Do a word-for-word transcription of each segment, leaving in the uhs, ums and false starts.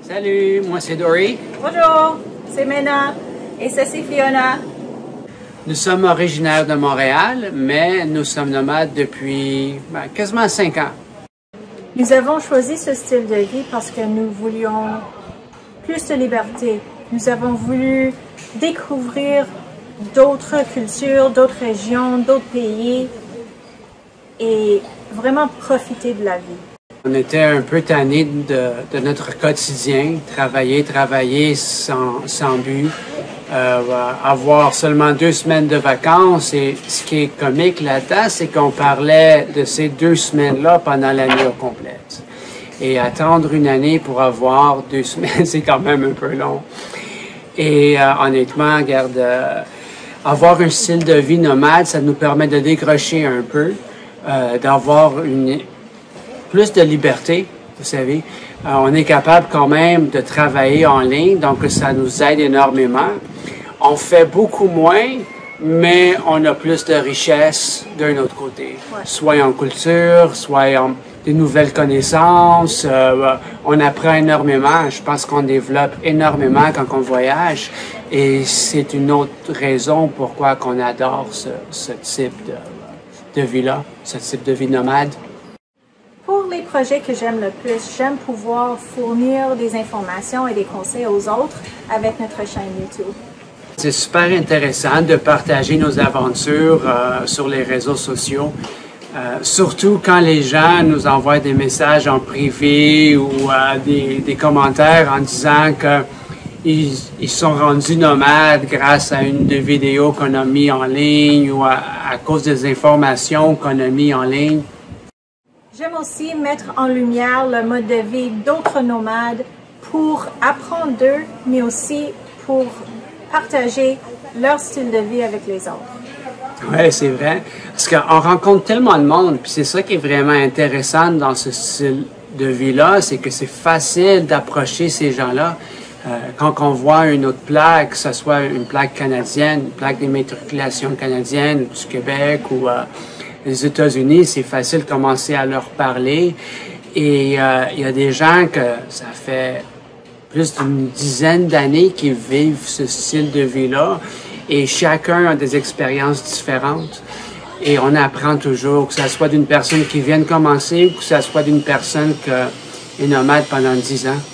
Salut, moi c'est Dory. Bonjour, c'est Mena et ça c'est Fiona. Nous sommes originaires de Montréal, mais nous sommes nomades depuis ben, quasiment cinq ans. Nous avons choisi ce style de vie parce que nous voulions plus de liberté. Nous avons voulu découvrir d'autres cultures, d'autres régions, d'autres pays et vraiment profiter de la vie. On était un peu tannés de, de notre quotidien, travailler, travailler sans, sans but, euh, avoir seulement deux semaines de vacances. Et ce qui est comique là-dedans, c'est qu'on parlait de ces deux semaines-là pendant l'année complète. Et attendre une année pour avoir deux semaines, c'est quand même un peu long. Et euh, honnêtement, regarde, euh, avoir un style de vie nomade, ça nous permet de décrocher un peu, euh, d'avoir une plus de liberté, vous savez. Euh, on est capable quand même de travailler en ligne, donc ça nous aide énormément. On fait beaucoup moins, mais on a plus de richesse d'un autre côté. Ouais. Soit en culture, soit en des nouvelles connaissances. Euh, on apprend énormément. Je pense qu'on développe énormément quand on voyage. Et c'est une autre raison pourquoi qu'on adore ce, ce type de, de vie-là, ce type de vie nomade. Pour les projets que j'aime le plus, j'aime pouvoir fournir des informations et des conseils aux autres avec notre chaîne YouTube. C'est super intéressant de partager nos aventures euh, sur les réseaux sociaux, euh, surtout quand les gens nous envoient des messages en privé ou euh, des, des commentaires en disant qu'ils ils sont rendus nomades grâce à une des vidéos qu'on a mis en ligne ou à, à cause des informations qu'on a mis en ligne. J'aime aussi mettre en lumière le mode de vie d'autres nomades pour apprendre d'eux, mais aussi pour partager leur style de vie avec les autres. Oui, c'est vrai. Parce qu'on rencontre tellement de monde, puis c'est ça qui est vraiment intéressant dans ce style de vie-là, c'est que c'est facile d'approcher ces gens-là. Euh, quand on voit une autre plaque, que ce soit une plaque canadienne, une plaque d'immatriculation canadienne du Québec ou euh, les États-Unis, c'est facile de commencer à leur parler. Et euh, il y a des gens que ça fait plus d'une dizaine d'années qui vivent ce style de vie-là. Et chacun a des expériences différentes. Et on apprend toujours, que ce soit d'une personne qui vient de commencer ou que ce soit d'une personne qui est nomade pendant dix ans.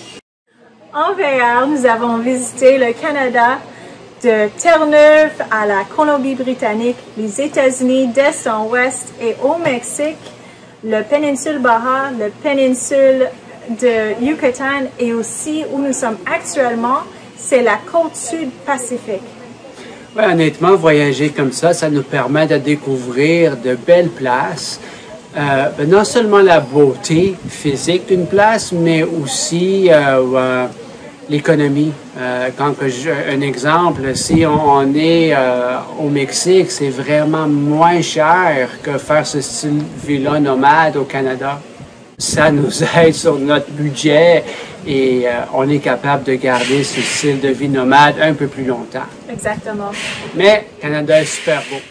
En V R, nous avons visité le Canada, de Terre-Neuve à la Colombie-Britannique, les États-Unis d'est en ouest et au Mexique, le péninsule Baja, le péninsule de Yucatan et aussi où nous sommes actuellement, c'est la côte sud Pacifique. Ouais, honnêtement, voyager comme ça, ça nous permet de découvrir de belles places. Euh, ben non seulement la beauté physique d'une place, mais aussi euh, euh, l'économie. Euh, quand que je, un exemple, si on, on est euh, au Mexique, c'est vraiment moins cher que faire ce style de vie-là nomade au Canada. Ça nous aide sur notre budget et euh, on est capable de garder ce style de vie nomade un peu plus longtemps. Exactement. Mais le Canada est super beau.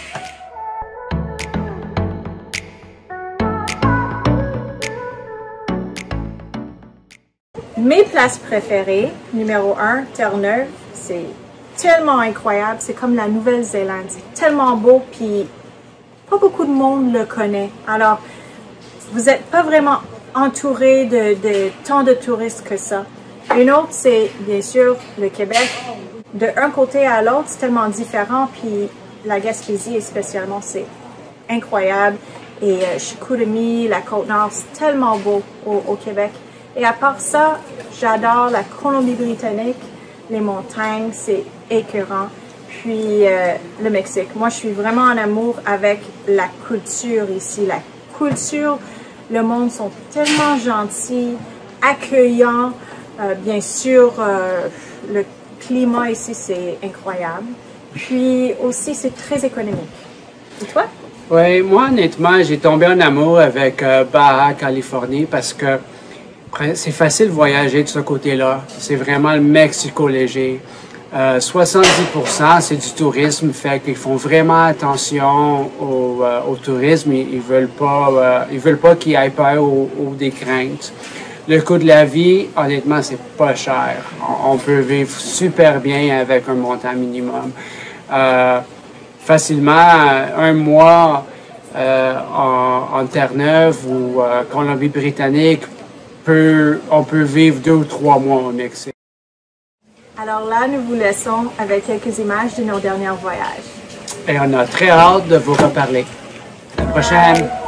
Mes places préférées, numéro un, Terre-Neuve, c'est tellement incroyable, c'est comme la Nouvelle-Zélande, c'est tellement beau, puis pas beaucoup de monde le connaît. Alors, vous n'êtes pas vraiment entouré de, de tant de touristes que ça. Une autre, c'est bien sûr le Québec. De un côté à l'autre, c'est tellement différent, puis la Gaspésie spécialement, c'est incroyable. Et euh, Chicoutimi, la Côte-Nord, c'est tellement beau au, au Québec. Et à part ça, j'adore la Colombie-Britannique, les montagnes, c'est écœurant. Puis euh, le Mexique. Moi, je suis vraiment en amour avec la culture ici. La culture, le monde sont tellement gentils, accueillants. Euh, bien sûr, euh, le climat ici, c'est incroyable. Puis aussi, c'est très économique. Et toi? Oui, moi, honnêtement, j'ai tombé en amour avec euh, Baja, Californie, parce que c'est facile de voyager de ce côté-là. C'est vraiment le Mexico léger. Euh, soixante-dix pour cent c'est du tourisme, fait qu'ils font vraiment attention au, euh, au tourisme. Ils, ils veulent pas, euh, ils veulent pas qu'il y ait peur ou, ou des craintes. le coût de la vie, honnêtement, c'est pas cher. On, on peut vivre super bien avec un montant minimum. Euh, facilement, un mois euh, en, en Terre-Neuve ou euh, Colombie-Britannique, peut, on peut vivre deux ou trois mois au Mexique. Alors là, nous vous laissons avec quelques images de nos derniers voyages. Et on a très hâte de vous reparler. À la prochaine!